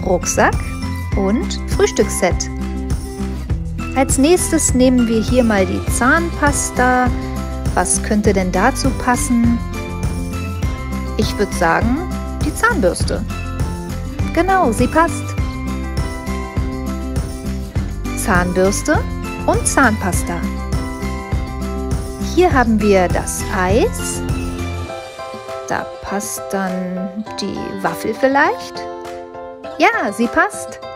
Rucksack und Frühstücksset. Als nächstes nehmen wir hier mal die Zahnpasta. Was könnte denn dazu passen? Ich würde sagen, die Zahnbürste. Genau, sie passt. Zahnbürste und Zahnpasta. Hier haben wir das Eis. Da passt dann die Waffel vielleicht. Ja, sie passt.